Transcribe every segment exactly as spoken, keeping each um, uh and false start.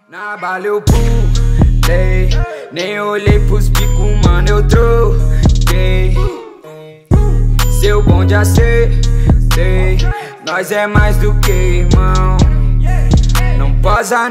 Na bala eu pulei, nem olhei pros picos, mano, eu troquei. Seu bonde acertei, nós é mais do que irmão, não posa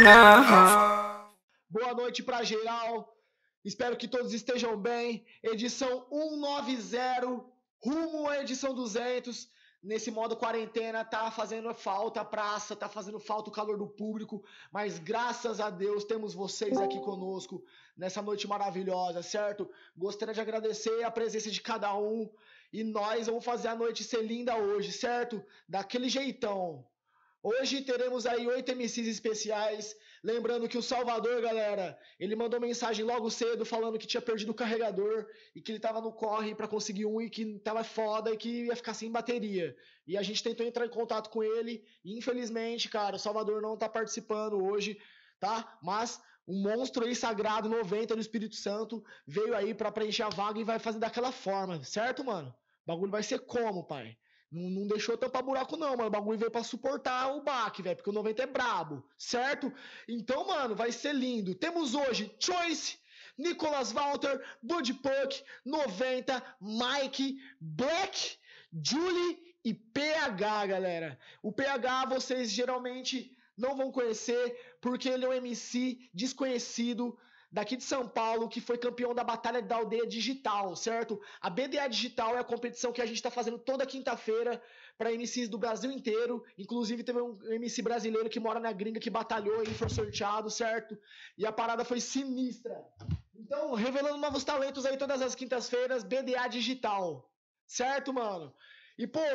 não. Boa noite pra geral, espero que todos estejam bem. Edição cento e noventa, rumo à edição duzentos. Nesse modo quarentena tá fazendo falta a praça, tá fazendo falta o calor do público, mas graças a Deus temos vocês aqui conosco nessa noite maravilhosa, certo? Gostaria de agradecer a presença de cada um e nós vamos fazer a noite ser linda hoje, certo? Daquele jeitão. Hoje teremos aí oito M Cs especiais, lembrando que o Salvador, galera, ele mandou mensagem logo cedo falando que tinha perdido o carregador e que ele tava no corre para conseguir um e que tava foda e que ia ficar sem bateria. E a gente tentou entrar em contato com ele e infelizmente, cara, o Salvador não tá participando hoje, tá? Mas um monstro aí sagrado noventa do Espírito Santo veio aí para preencher a vaga e vai fazer daquela forma, certo, mano? O bagulho vai ser como, pai? Não, não deixou tampar buraco não, mano. O bagulho veio pra suportar o baque, velho. Porque o noventa é brabo, certo? Então, mano, vai ser lindo. Temos hoje Choice, Nicolas Walter, Bud Puck, noventa, Mike, Black, Julie e P H, galera. O P H vocês geralmente não vão conhecer porque ele é um M C desconhecido daqui de São Paulo, que foi campeão da Batalha da Aldeia Digital, certo? A B D A Digital é a competição que a gente está fazendo toda quinta-feira para M Cs do Brasil inteiro. Inclusive teve um M C brasileiro que mora na gringa que batalhou e foi sorteado, certo? E a parada foi sinistra. Então, revelando novos talentos aí todas as quintas-feiras, B D A Digital, certo, mano? E, pô,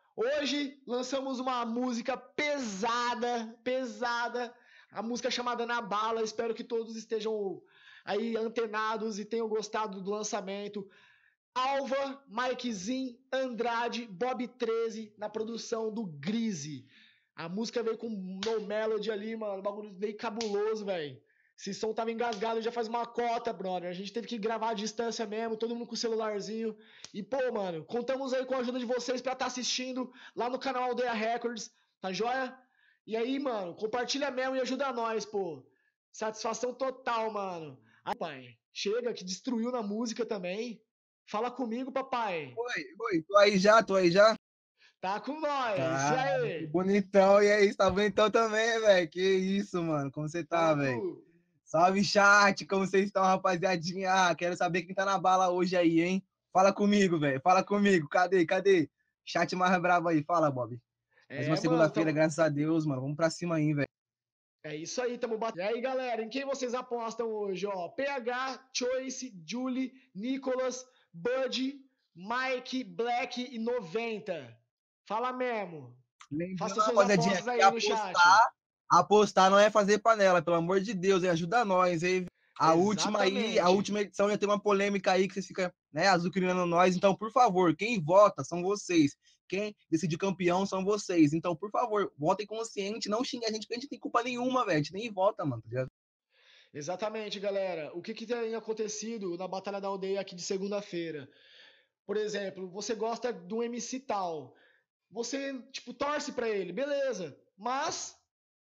hoje lançamos uma música pesada, pesada, a música chamada Na Bala. Espero que todos estejam aí antenados e tenham gostado do lançamento. Alva, Mikezinho, Andrade, Bob treze na produção do Grise. A música veio com no melody ali, mano. O bagulho veio cabuloso, velho. Esse som tava engasgado já faz uma cota, brother. A gente teve que gravar à distância mesmo, todo mundo com o celularzinho. E, pô, mano, contamos aí com a ajuda de vocês pra estar assistindo lá no canal Aldeia Records, tá joia? E aí, mano, compartilha mesmo e ajuda nós, pô. Satisfação total, mano. Aí, pai, chega, que destruiu na música também. Fala comigo, papai. Oi, oi, tô aí já, tô aí já. Tá com nós. Tá, E aí? que bonitão, e aí, tá bonitão também, velho. Que isso, mano, como você tá, Fala velho? tu. Salve, chat, como vocês estão, rapaziadinha? Ah, quero saber quem tá na bala hoje aí, hein? Fala comigo, velho, fala comigo. Cadê, cadê? Chat mais bravo aí, fala, Bob. Mais uma É, mano, segunda-feira, tamo... graças a Deus, mano. Vamos pra cima aí, velho. É isso aí, tamo batendo. E aí, galera, em quem vocês apostam hoje, ó? P H, Choice, Julie, Nicolas, Bud, Mike, Black e noventa. Fala mesmo. Faça Lembrando, suas rapaziadinha, apostas que aí no chat. apostar, apostar não é fazer panela, pelo amor de Deus, hein? Ajuda nós, hein? A última aí, a última edição já tem uma polêmica aí que vocês ficam, né, azucrinando nós. Então, por favor, quem vota são vocês. Quem decide campeão são vocês. Então, por favor, votem consciente, não xingue a gente, porque a gente não tem culpa nenhuma, velho. A gente nem vota, mano, tá ligado? Exatamente, galera. O que, que tem acontecido na Batalha da Aldeia aqui de segunda-feira? Por exemplo, você gosta de um M C tal. Você, tipo, torce pra ele, beleza. Mas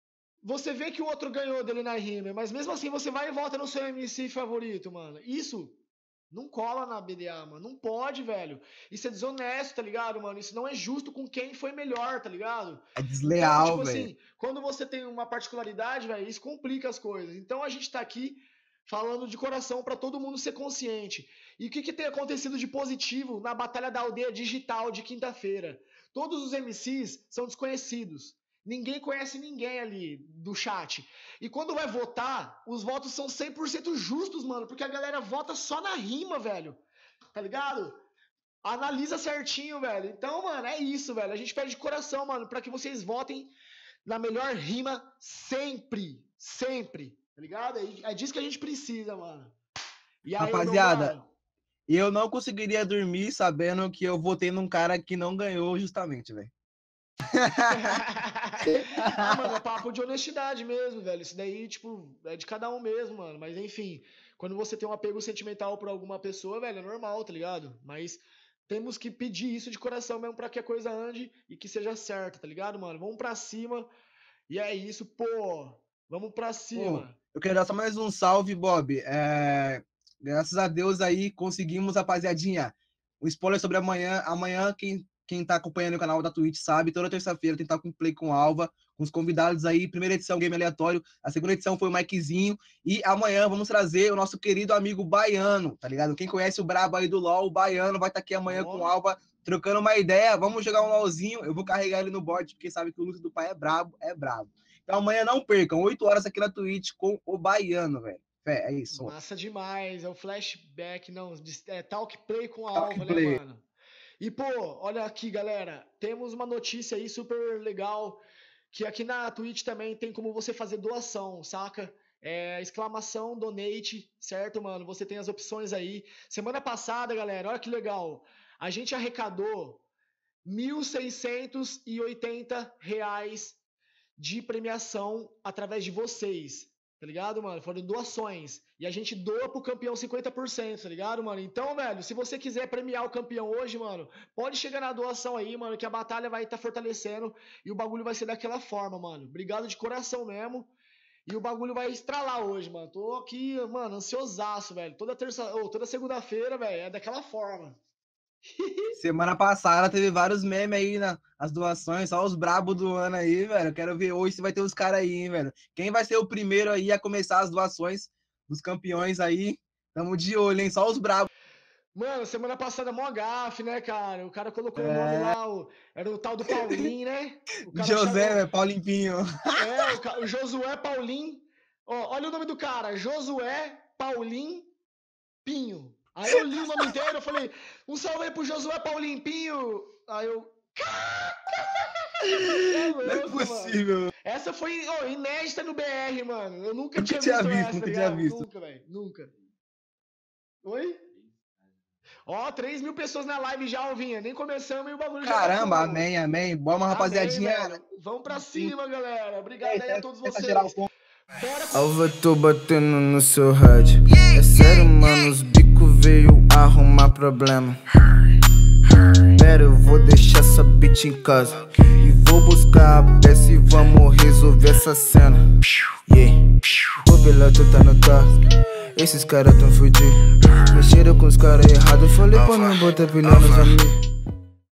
você vê que o outro ganhou dele na rima, mas mesmo assim você vai e vota no seu M C favorito, mano. Isso não cola na B D A, mano. Não pode, velho. Isso é desonesto, tá ligado, mano? Isso não é justo com quem foi melhor, tá ligado? É Então, desleal, tipo velho. assim, quando você tem uma particularidade, velho, isso complica as coisas. Então a gente tá aqui falando de coração pra todo mundo ser consciente. E o que, que tem acontecido de positivo na Batalha da Aldeia Digital de quinta-feira? Todos os M Cs são desconhecidos. Ninguém conhece ninguém ali do chat. E quando vai votar, os votos são cem por cento justos, mano. Porque a galera vota só na rima, velho. Tá ligado? Analisa certinho, velho. Então, mano, é isso, velho. A gente pede de coração, mano, pra que vocês votem na melhor rima sempre. Sempre. Tá ligado? É disso que a gente precisa, mano. E aí, rapaziada, eu não conseguiria dormir sabendo que eu votei num cara que não ganhou justamente, velho. Ah, mano, é papo de honestidade mesmo, velho. Isso daí, tipo, é de cada um mesmo, mano. Mas enfim, quando você tem um apego sentimental por alguma pessoa, velho, é normal, tá ligado? Mas temos que pedir isso de coração mesmo pra que a coisa ande e que seja certa, tá ligado, mano? Vamos pra cima. E é isso, pô. Vamos pra cima. Pô, eu quero dar só mais um salve, Bob. É, graças a Deus aí conseguimos, rapaziadinha. Um spoiler sobre amanhã. Amanhã, quem, quem tá acompanhando o canal da Twitch sabe, toda terça-feira tem que estar com Play com Alva, com os convidados aí. Primeira edição, Game Aleatório. A segunda edição foi o Mikezinho. E amanhã vamos trazer o nosso querido amigo Baiano, tá ligado? Quem conhece o brabo aí do LoL, o Baiano vai estar aqui amanhã oh. com Alva, trocando uma ideia. Vamos jogar um LoLzinho. Eu vou carregar ele no board, porque sabe que o luto do pai é brabo, é brabo. Então amanhã não percam, oito horas aqui na Twitch com o Baiano, velho. É, é isso. Massa demais, é o flashback, não, é talk play com a Alva, né, mano? E, pô, olha aqui, galera, temos uma notícia aí super legal, que aqui na Twitch também tem como você fazer doação, saca? É, exclamação, donate, certo, mano? Você tem as opções aí. Semana passada, galera, olha que legal, a gente arrecadou mil seiscentos e oitenta reais de premiação através de vocês, tá ligado, mano? Foram doações. E a gente doa pro campeão cinquenta por cento, tá ligado, mano? Então, velho, se você quiser premiar o campeão hoje, mano, pode chegar na doação aí, mano, que a batalha vai estar tá fortalecendo e o bagulho vai ser daquela forma, mano. Obrigado de coração mesmo. E o bagulho vai estralar hoje, mano. Tô aqui, mano, ansiosaço, velho. Toda terça, oh, toda segunda-feira, velho, é daquela forma. Semana passada teve vários memes aí nas doações, só os brabos do ano aí, velho. Eu quero ver hoje se vai ter os caras aí, hein, velho. Quem vai ser o primeiro aí a começar as doações dos campeões aí? Tamo de olho, hein? Só os brabos. Mano, semana passada mó gafe, né, cara? O cara colocou o é... nome lá, o... era o tal do Paulinho, né? O cara José, chamou... é Paulinho Pinho. É, o, ca... o Josué Paulinho. Ó, olha o nome do cara, Josué Paulinho Pinho. Aí eu li o nome inteiro, eu falei, um salve aí pro Josué Paulinho Pinho. Aí eu... É louco, não é possível. Mano. Essa foi oh, inédita no B R, mano. Eu nunca, nunca tinha, tinha visto, visto essa, nunca tá tinha visto. Nunca, velho. Nunca. Oi? Ó, oh, três mil pessoas na live já, Alvinha. Nem começamos e o bagulho já... Caramba, tá amém, amém. Bora, rapaziadinha. Amém, vamos pra cima, galera. Obrigado é, aí a todos vocês. Bora. Alva, tô batendo no seu rádio. É sério, mano, os bico veio arrumar problema. Pera, eu vou deixar essa bitch em casa e vou buscar a peça e vamos resolver essa cena. Yeah. O piloto tá no carro, esses caras tão fudidos. Mexeram com os caras errados, falei pra não botar pilha nos amigos.